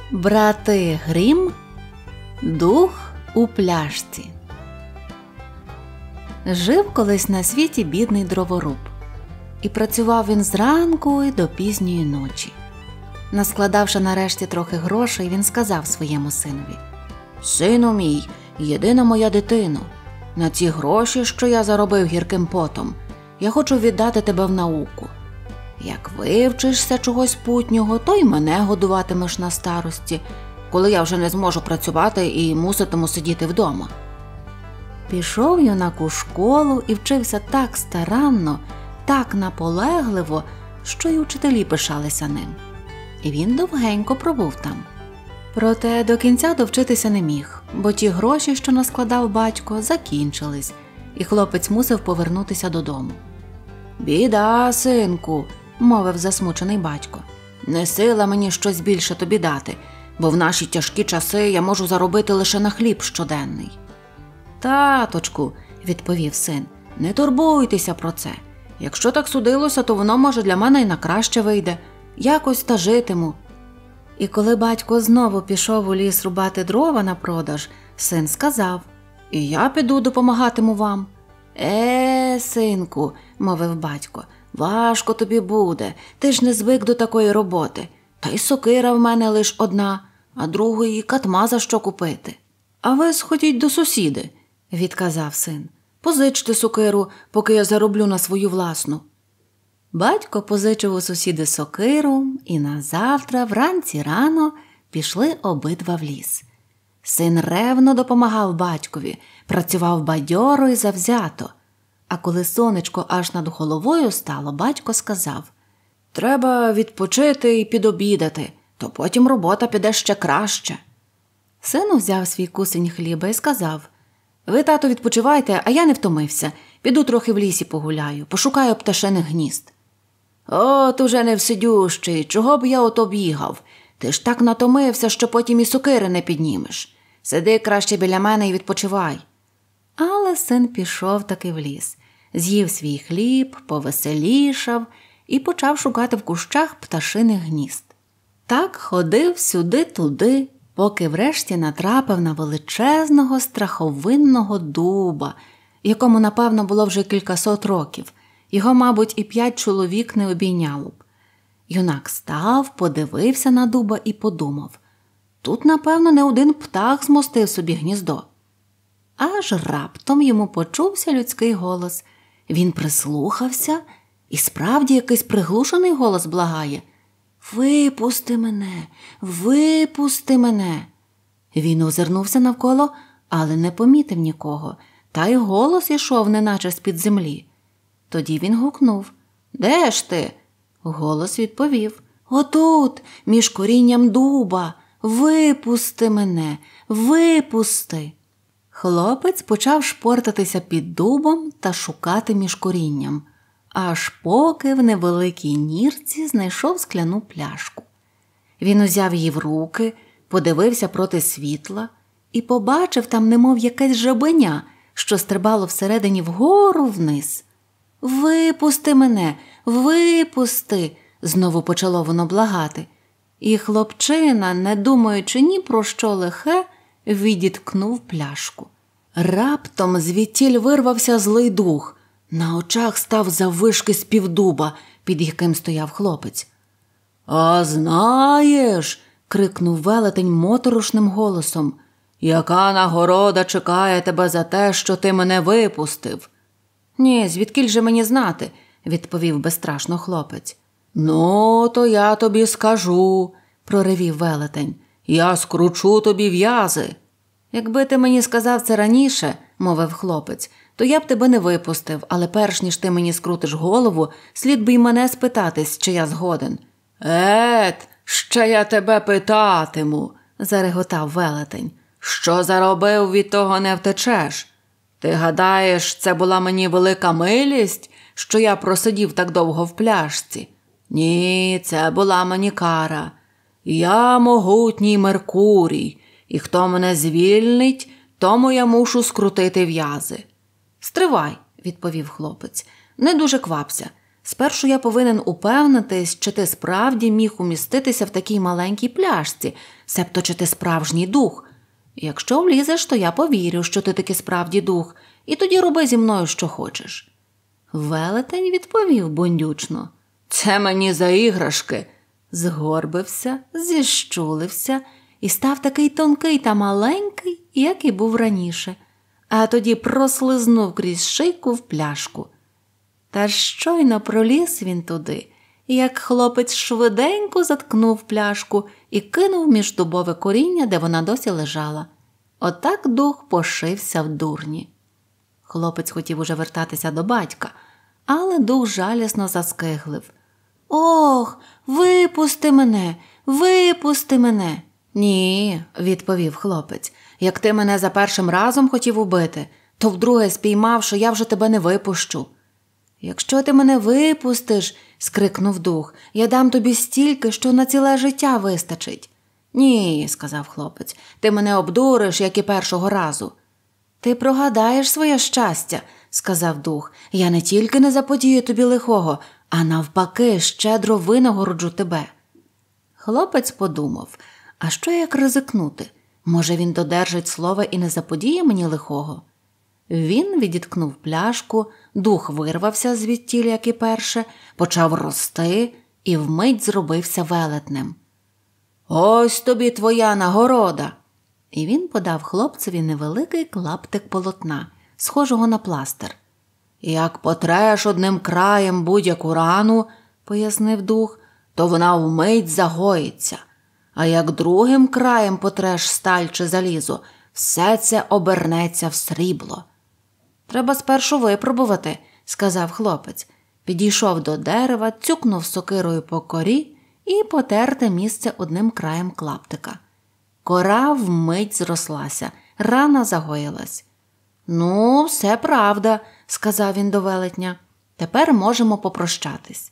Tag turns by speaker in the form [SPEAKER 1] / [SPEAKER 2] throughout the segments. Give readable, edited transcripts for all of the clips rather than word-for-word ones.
[SPEAKER 1] Брати Грім. Дух у пляшці. Жив колись на світі бідний дроворуб. І працював він зранку і до пізньої ночі. Наскладавши нарешті трохи грошей, він сказав своєму синові: «Сину мій, єдина моя дитино, на ці гроші, що я заробив гірким потом, я хочу віддати тебе в науку. Як вивчишся чогось путнього, то й мене годуватимеш на старості, коли я вже не зможу працювати і муситиму сидіти вдома». Пішов юнак у школу і вчився так старанно, так наполегливо, що й учителі пишалися ним. І він довгенько пробув там. Проте до кінця довчитися не міг, бо ті гроші, що наскладав батько, закінчились, і хлопець мусив повернутися додому. «Біда, синку», – мовив засмучений батько. «Не сила мені щось більше тобі дати, бо в наші тяжкі часи я можу заробити лише на хліб щоденний». «Таточку», – відповів син, – «не турбуйтеся про це. Якщо так судилося, то воно, може, для мене й на краще вийде. Якось та житиму». І коли батько знову пішов у ліс рубати дрова на продаж, син сказав: «І я піду допомагатиму вам». Синку», – мовив батько, – «важко тобі буде, ти ж не звик до такої роботи. Та й сокира в мене лиш одна, а другої катма за що купити». «А ви сходіть до сусіди», – відказав син. «Позичте сокиру, поки я зароблю на свою власну». Батько позичив у сусіди сокиру, і назавтра, вранці рано, пішли обидва в ліс. Син ревно допомагав батькові, працював бадьоро і завзято. А коли сонечко аж над головою стало, батько сказав: «Треба відпочити і підобідати, то потім робота піде ще краще». Син узяв свій кусень хліба і сказав: «Ви, тато, відпочивайте, а я не втомився. Піду трохи в лісі погуляю, пошукаю пташиних гнізд». «От уже невсидющий, чого б я ото бігав? Ти ж так натомився, що потім і сокири не піднімеш. Сиди краще біля мене і відпочивай». Але син пішов таки в ліс, з'їв свій хліб, повеселішав і почав шукати в кущах пташиних гнізд. Так ходив сюди-туди, поки врешті натрапив на величезного страховинного дуба, якому, напевно, було вже кількасот років. Його, мабуть, і 5 чоловік не обійняло б. Юнак став, подивився на дуба і подумав: тут, напевно, не один птах змостив собі гніздо. Аж раптом йому почувся людський голос. Він прислухався, і справді якийсь приглушений голос благає: «Випусти мене! Випусти мене!» Він озирнувся навколо, але не помітив нікого, та й голос ішов неначе з-під землі. Тоді він гукнув: «Де ж ти?» Голос відповів: «Отут, між корінням дуба! Випусти мене! Випусти!» Хлопець почав шпортатися під дубом та шукати між корінням, аж поки в невеликій нірці знайшов скляну пляшку. Він узяв її в руки, подивився проти світла і побачив там немов якесь жабеня, що стрибало всередині вгору вниз. «Випусти мене! Випусти!» – знову почало воно благати. І хлопчина, не думаючи ні про що лихе, відіткнув пляшку. Раптом звідтіль вирвався злий дух. На очах став заввишки з півдуба, під яким стояв хлопець. «А знаєш», – крикнув велетень моторошним голосом, – «яка нагорода чекає тебе за те, що ти мене випустив?» «Ні, звідкіль же мені знати?» – відповів безстрашно хлопець. «Ну, то я тобі скажу», – проривів велетень, – «я скручу тобі в'язи». «Якби ти мені сказав це раніше», – мовив хлопець, – «то я б тебе не випустив, але перш ніж ти мені скрутиш голову, слід би й мене спитатись, чи я згоден». Ще я тебе питатиму», – зареготав велетень. «Що заробив, від того не втечеш. Ти гадаєш, це була мені велика милість, що я просидів так довго в пляшці? Ні, це була мені кара. Я могутній Меркурій, і хто мене звільнить, тому я мушу скрутити в'язи». «Стривай», – відповів хлопець, – «не дуже квапся. Спершу я повинен упевнитись, чи ти справді міг уміститися в такій маленькій пляшці, себто чи ти справжній дух. Якщо влізеш, то я повірю, що ти таки справді дух, і тоді роби зі мною, що хочеш». Велетень відповів бундючно: «Це мені за іграшки». Згорбився, зіщулився і став такий тонкий та маленький, як і був раніше, а тоді прослизнув крізь шийку в пляшку. Та щойно проліз він туди, як хлопець швиденько заткнув пляшку і кинув між дубове коріння, де вона досі лежала. Отак дух пошився в дурні. Хлопець хотів уже вертатися до батька, але дух жалісно заскиглив: «Ох, випусти мене, випусти мене!» «Ні», – відповів хлопець, – «як ти мене за першим разом хотів убити, то вдруге спіймавши, я вже тебе не випущу». «Якщо ти мене випустиш», – скрикнув дух, – «я дам тобі стільки, що на ціле життя вистачить». «Ні», – сказав хлопець, – «ти мене обдуриш, як і першого разу». «Ти прогадаєш своє щастя», – сказав дух, – «я не тільки не заподію тобі лихого, а навпаки щедро винагороджу тебе». Хлопець подумав: а що як ризикнути? Може, він додержить слова і не заподіє мені лихого? Він відіткнув пляшку, дух вирвався звідтіль, як і перше, почав рости і вмить зробився велетнем. «Ось тобі твоя нагорода!» І він подав хлопцеві невеликий клаптик полотна, схожого на пластир. «Як потреш одним краєм будь-яку рану, – пояснив дух, – то вона вмить загоїться. А як другим краєм потреш сталь чи залізо, все це обернеться в срібло». «Треба спершу випробувати», – сказав хлопець. Підійшов до дерева, цюкнув сокирою по корі і потер те місце одним краєм клаптика. Кора вмить зрослася, рана загоїлась. «Ну, все правда», – сказав він до велетня. «Тепер можемо попрощатись».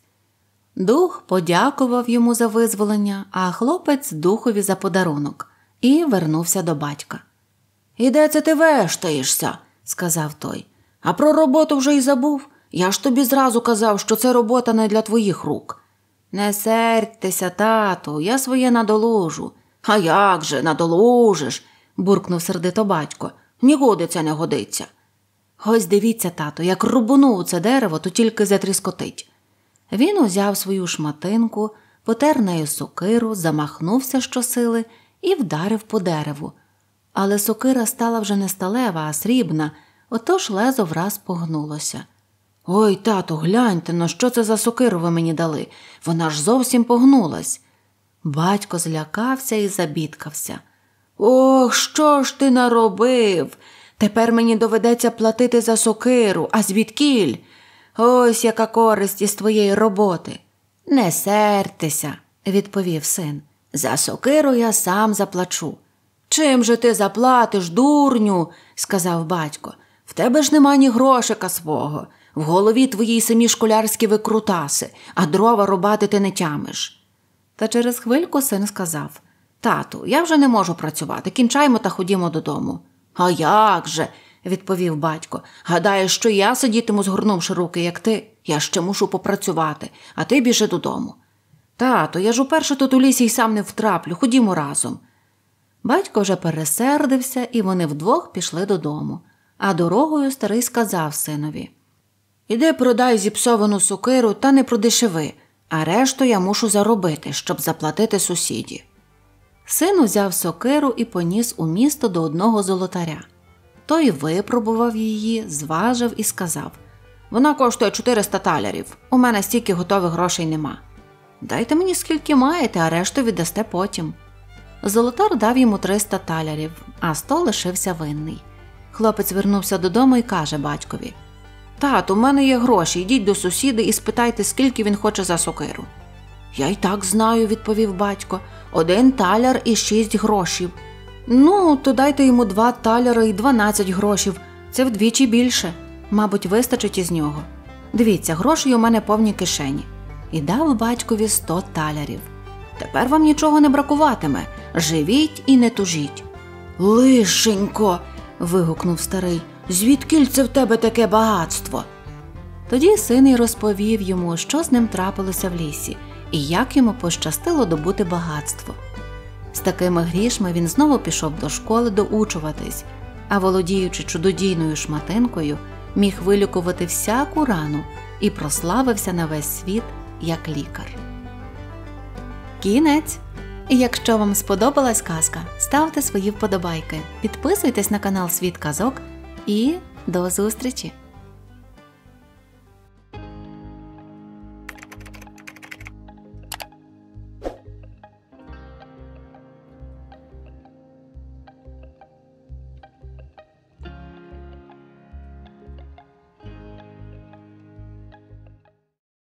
[SPEAKER 1] Дух подякував йому за визволення, а хлопець духові за подарунок, і вернувся до батька. «І де це ти вештаєшся?» – сказав той. «А про роботу вже й забув? Я ж тобі зразу казав, що це робота не для твоїх рук». «Не сердьтеся, тату, я своє надолужу». «А як же, надолужиш?» – буркнув сердито батько. «Нікуди це не годиться». «Ось дивіться, тату, як рубанув це дерево, то тільки затріскотить». Він узяв свою шматинку, потер нею сокиру, замахнувся щосили і вдарив по дереву. Але сокира стала вже не сталева, а срібна, отож лезо враз погнулося. «Ой, тату, гляньте, ну що це за сокиру ви мені дали? Вона ж зовсім погнулась». Батько злякався і забідкався. «Ох, що ж ти наробив? Тепер мені доведеться платити за сокиру, а звідкіль? Ось яка користь із твоєї роботи». «Не сердьтеся», – відповів син. «За сокиру я сам заплачу». «Чим же ти заплатиш, дурню?» – сказав батько. «В тебе ж нема ні грошика свого. В голові твоїй самі школярські викрутаси, а дрова рубати ти не тямиш». Та через хвильку син сказав: «Тату, я вже не можу працювати, кінчаймо та ходімо додому». «А як же?» – відповів батько. «Гадаєш, що я сидітиму, згорнувши руки, як ти? Я ще мушу попрацювати, а ти біжи додому». «Тату, я ж уперше тут у лісі й сам не втраплю, ходімо разом». Батько вже пересердився, і вони вдвох пішли додому. А дорогою старий сказав синові: «Іди продай зіпсовану сокиру та не продешеви, а решту я мушу заробити, щоб заплатити сусіді». Син узяв сокиру і поніс у місто до одного золотаря. Той випробував її, зважив і сказав: «Вона коштує 400 талерів, у мене стільки готових грошей нема». «Дайте мені скільки маєте, а решту віддасте потім». Золотар дав йому 300 талерів, а 100 лишився винний. Хлопець вернувся додому і каже батькові: «Тату, у мене є гроші, йдіть до сусіда і спитайте, скільки він хоче за сокиру». «Я й так знаю», – відповів батько, – 1 таляр і 6 грошів. «Ну, то дайте йому 2 таляри і 12 грошів, це вдвічі більше, мабуть, вистачить із нього. Дивіться, грошей у мене повні кишені». І дав батькові 100 талярів. «Тепер вам нічого не бракуватиме, живіть і не тужіть». «Лишенько!» – вигукнув старий. «Звідкіль це в тебе таке багатство?» Тоді син й розповів йому, що з ним трапилося в лісі, і як йому пощастило добути багатство. З такими грішми він знову пішов до школи доучуватись, а володіючи чудодійною шматинкою, міг вилікувати всяку рану і прославився на весь світ як лікар. Кінець! Якщо вам сподобалась казка, ставте свої вподобайки, підписуйтесь на канал Світ казок і до зустрічі!